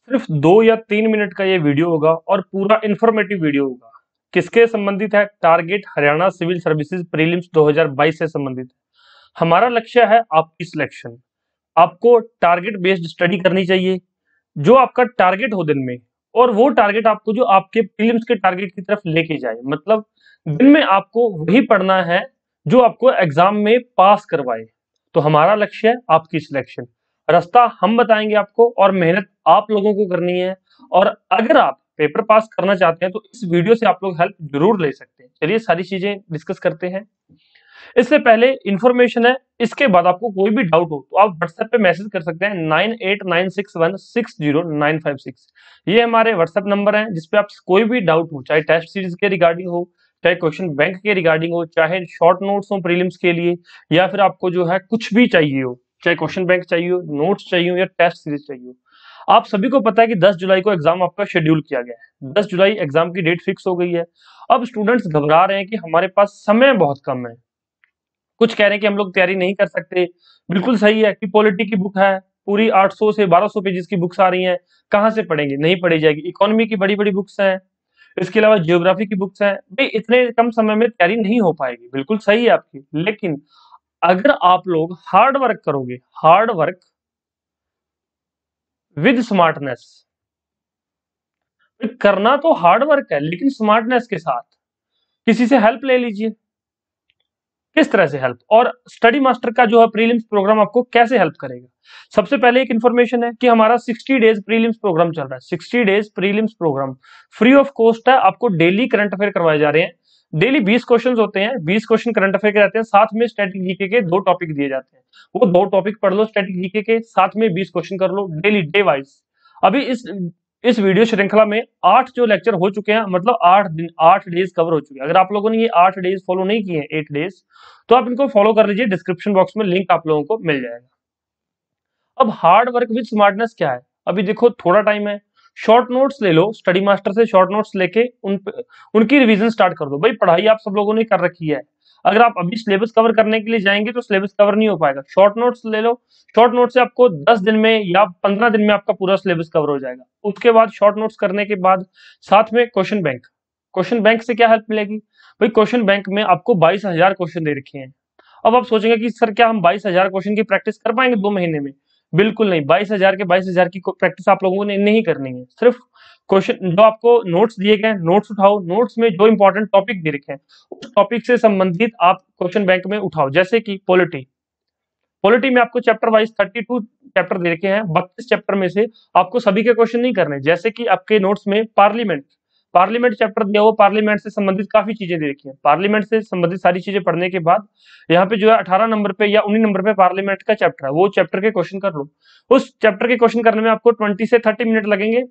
सिर्फ 2 या 3 मिनट का ये वीडियो होगा और पूरा इंफॉर्मेटिव वीडियो होगा। किसके संबंधित है? Target Haryana civil services prelims 2022 से संबंधित है। हमारा लक्ष्य है आपकी सिलेक्शन। आपको टारगेट बेस्ड स्टडी करनी चाहिए, जो आपका टारगेट हो दिन में, और वो टारगेट आपको जो आपके प्रीलिम्स के टारगेट की तरफ लेके जाए। मतलब दिन में आपको वही पढ़ना है जो आपको एग्जाम में पास करवाए। तो हमारा लक्ष्य है आपकी सिलेक्शन। रास्ता हम बताएंगे आपको और मेहनत आप लोगों को करनी है। और अगर आप पेपर पास करना चाहते हैं तो इस वीडियो से आप लोग हेल्प जरूर ले सकते हैं। चलिए सारी चीजें डिस्कस करते हैं। इससे पहले इंफॉर्मेशन है, इसके बाद आपको कोई भी डाउट हो तो आप व्हाट्सएप पे मैसेज कर सकते हैं 9896160956। ये हमारे व्हाट्सएप नंबर है जिसपे आप कोई भी डाउट हो, चाहे टेस्ट सीरीज के रिगार्डिंग हो, चाहे क्वेश्चन बैंक के रिगार्डिंग हो, चाहे शॉर्ट नोट्स हो प्रीलिम्स के लिए, या फिर आपको जो है कुछ भी चाहिए हो, चाहे क्वेश्चन बैंक चाहिए हो, नोट्स चाहिए हो या टेस्ट सीरीज चाहिए हो। आप सभी को पता है कि 10 जुलाई को एग्जाम आपका शेड्यूल किया गया है। 10 जुलाई एग्जाम की डेट फिक्स हो गई है। अब स्टूडेंट्स घबरा रहे हैं कि हमारे पास समय बहुत कम है। कुछ कह रहे हैं कि हम लोग तैयारी नहीं कर सकते। बिल्कुल सही है कि पॉलिटी की बुक है, पूरी 800 से 1200 पेजेस की बुक्स आ रही हैं, कहाँ से पढ़ेंगे? नहीं पढ़ी जाएगी। इकोनॉमी की बड़ी बड़ी बुक्स हैं, इसके अलावा जियोग्राफी की बुक्स हैं। भाई इतने कम समय में तैयारी नहीं हो पाएगी, बिल्कुल सही है आपकी। लेकिन अगर आप लोग हार्ड वर्क करोगे, हार्ड वर्क विद स्मार्टनेस, करना तो हार्ड वर्क है लेकिन स्मार्टनेस के साथ, किसी से हेल्प ले लीजिए। किस तरह से हेल्प? और स्टडी मास्टर का जो है प्रीलिम्स प्रोग्राम आपको कैसे हेल्प करेगा? सबसे पहले एक इन्फॉर्मेशन है कि हमारा 60 डेज प्रीलिम्स प्रोग्राम चल रहा है। 60 days prelims program free of cost है। आपको डेली करंट अफेयर करवाए जा रहे हैं। डेली 20 क्वेश्चन होते हैं, 20 क्वेश्चन करंट अफेयर के रहते हैं, साथ में स्टैटिक जीके के 2 टॉपिक दिए जाते हैं। वो 2 टॉपिक पढ़ लो स्टैटिक जीके के, साथ में 20 क्वेश्चन कर लो डेली, डे वाइज। अभी इस वीडियो श्रृंखला में 8 जो लेक्चर हो चुके हैं, मतलब 8 दिन, 8 डेज कवर हो चुके हैं। अगर आप लोगों ने ये 8 डेज फॉलो नहीं किए हैं, 8 डेज, तो आप इनको फॉलो कर लीजिए। डिस्क्रिप्शन बॉक्स में लिंक आप लोगों को मिल जाएगा। अब हार्ड वर्क विद स्मार्टनेस क्या है? अभी देखो थोड़ा टाइम है, शॉर्ट नोट्स ले लो, स्टडी मास्टर से शॉर्ट नोट्स लेके उनकी रिवीजन स्टार्ट कर दो। भाई पढ़ाई आप सब लोगों ने कर रखी है, अगर आप अभी सिलेबस कवर करने के लिए जाएंगे तो सिलेबस कवर नहीं हो पाएगा। शॉर्ट नोट्स ले लो, शॉर्ट नोट से आपको 10 दिन में या 15 दिन में आपका पूरा सिलेबस कवर हो जाएगा। उसके बाद शॉर्ट नोट्स करने के बाद साथ में क्वेश्चन बैंक। क्वेश्चन बैंक से क्या हेल्प मिलेगी? भाई क्वेश्चन बैंक में आपको 22,000 क्वेश्चन दे रखे हैं। अब आप सोचेंगे कि सर क्या हम 22,000 क्वेश्चन की प्रैक्टिस कर पाएंगे 2 महीने में? बिल्कुल नहीं। 22,000 के 22,000 की प्रैक्टिस आप लोगों ने नहीं करनी है। सिर्फ क्वेश्चन जो आपको नोट्स दिए गए, नोट्स उठाओ, नोट्स में जो इंपॉर्टेंट टॉपिक दे रखे हैं उस टॉपिक से संबंधित आप क्वेश्चन बैंक में उठाओ। जैसे कि पॉलिटी, पॉलिटी में आपको चैप्टर वाइज 32 चैप्टर दे रखे हैं। 32 चैप्टर में से आपको सभी के क्वेश्चन नहीं करने। जैसे कि आपके नोट्स में पार्लियामेंट, पार्लियामेंट चैप्टर दिया हुआ, पार्लियामेंट से संबंधित काफी चीजें दे रखी हैं। पार्लियामेंट से संबंधित सारी चीजें पढ़ने के बाद यहाँ पे जो है 18 नंबर पे या 19 नंबर पे पार्लियामेंट का चैप्टर है, वो चैप्टर के क्वेश्चन कर लो। उस चैप्टर के क्वेश्चन करने में आपको 20 से 30 मिनट लगेंगे।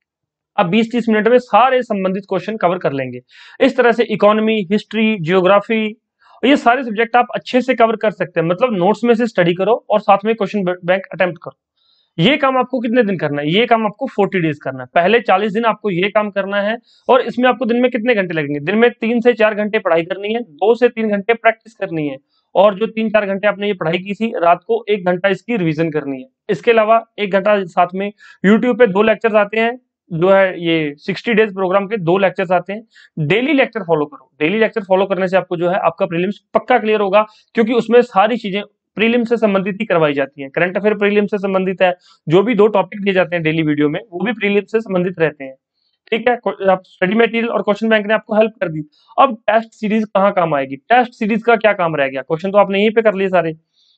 आप 20-30 मिनट में सारे संबंधित क्वेश्चन कवर कर लेंगे। इस तरह से इकोनॉमी, हिस्ट्री, जियोग्राफी, ये सारे सब्जेक्ट आप अच्छे से कवर कर सकते हैं। मतलब नोट्स में से स्टडी करो और साथ में क्वेश्चन बैंक अटेम्प्ट करो। ये काम आपको कितने दिन करना है? ये काम आपको 40 डेज करना है। पहले 40 दिन आपको ये काम करना है। और इसमें आपको दिन में कितने घंटे लगेंगे? दिन में 3 से 4 घंटे पढ़ाई करनी है, 2 से 3 घंटे प्रैक्टिस करनी है, और जो 3-4 घंटे आपने ये पढ़ाई की थी, रात को 1 घंटा इसकी रिवीजन करनी है। इसके अलावा 1 घंटा साथ में यूट्यूब पे 2 लेक्चर्स आते हैं, जो है ये 60 डेज प्रोग्राम के 2 लेक्चर्स आते हैं। डेली लेक्चर फॉलो करो। डेली लेक्चर फॉलो करने से आपको जो है आपका प्रीलिम्स पक्का क्लियर होगा, क्योंकि उसमें सारी चीजें प्रीलिम से संबंधित ही करवाई जाती हैं। करंट अफेयर प्रीलिम से संबंधित है, जो भी 2 टॉपिक दिए जाते हैं डेली वीडियो में वो भी प्रीलिम से संबंधित रहते हैं। ठीक है, आप स्टडी मटेरियल और क्वेश्चन बैंक ने आपको हेल्प कर दी। अब टेस्ट सीरीज कहाँ काम आएगी? टेस्ट सीरीज का क्या काम रह गया? क्वेश्चन तो आपने यहीं पे कर लिए सारे।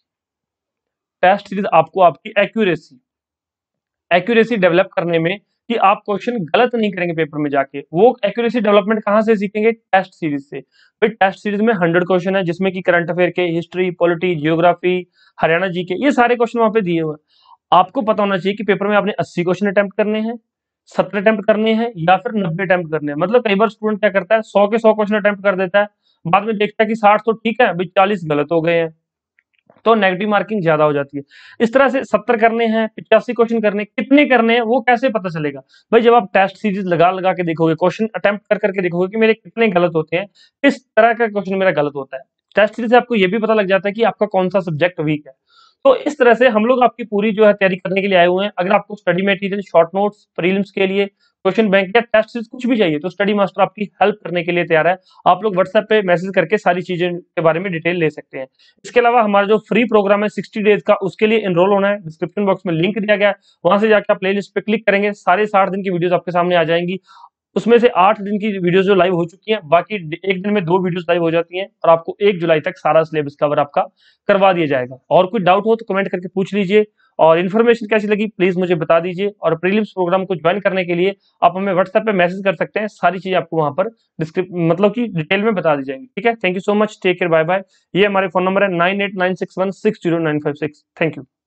टेस्ट सीरीज आपको आपकी एक्यूरेसी, एक्यूरेसी डेवलप करने में, कि आप क्वेश्चन गलत नहीं करेंगे पेपर में जाके, वो एक्यूरेसी डेवलपमेंट कहां से सीखेंगे? टेस्ट सीरीज से। भाई टेस्ट सीरीज में 100 क्वेश्चन है, जिसमें कि करंट अफेयर के, history, polity, geography, Haryana G K, ये सारे क्वेश्चन वहां पे दिए हुए हैं। आपको पता होना चाहिए कि पेपर में आपने 80 क्वेश्चन अटेम्प्ट करने हैं, 70 अटेम्प्ट करने हैं, या फिर 90 अटेम्प्ट करने हैं। मतलब कई बार स्टूडेंट क्या करता है, 100 के 100 क्वेश्चन अटेम्प्ट कर देता है, बाद में देखता है कि 60 तो ठीक है, भाई 40 गलत हो गए हैं, तो नेगेटिव मार्किंग ज्यादा हो जाती है। इस तरह से 70 करने हैं, 85 क्वेश्चन करने, कितने करने हैं वो कैसे पता चलेगा? भाई जब आप टेस्ट सीरीज लगा लगा के देखोगे, क्वेश्चन अटेम्प्ट कर करके देखोगे कि मेरे कितने गलत होते हैं, किस तरह का क्वेश्चन मेरा गलत होता है। टेस्ट सीरीज से आपको ये भी पता लग जाता है कि आपका कौन सा सब्जेक्ट वीक है। तो इस तरह से हम लोग आपकी पूरी जो है तैयारी करने के लिए आए हुए हैं। अगर आपको study material, short notes, prelims के लिए क्वेश्चन बैंक या टेस्ट सीरीज कुछ भी चाहिए तो स्टडी मास्टर आपकी हेल्प करने के लिए तैयार है। आप लोग व्हाट्सएप पे मैसेज करके सारी चीजें के बारे में डिटेल ले सकते हैं। इसके अलावा हमारा जो फ्री प्रोग्राम है 60 डेज का, उसके लिए एनरोल होना है। डिस्क्रिप्शन बॉक्स में लिंक दिया गया है, वहां से जाकर आप प्लेलिस्ट पे क्लिक करेंगे, सारे 60 दिन की वीडियोस आपके सामने आ जाएंगी। उसमें से 8 दिन की वीडियोस जो लाइव हो चुकी हैं, बाकी एक दिन में 2 वीडियोस लाइव हो जाती हैं और आपको 1 जुलाई तक सारा सिलेबस कवर आपका करवा दिया जाएगा। और कोई डाउट हो तो कमेंट करके पूछ लीजिए, और इन्फॉर्मेशन कैसी लगी प्लीज मुझे बता दीजिए। और प्रीलिम्स प्रोग्राम को ज्वाइन करने के लिए आप हमें व्हाट्सएप पे मैसेज कर सकते हैं, सारी चीजें आपको वहां पर डिस्क्रिप्ट मतलब कि डिटेल में बता दी जाएंगी। ठीक है, thank you so much, take care, bye bye. ये हमारे फोन नंबर है 9896160956। Thank you.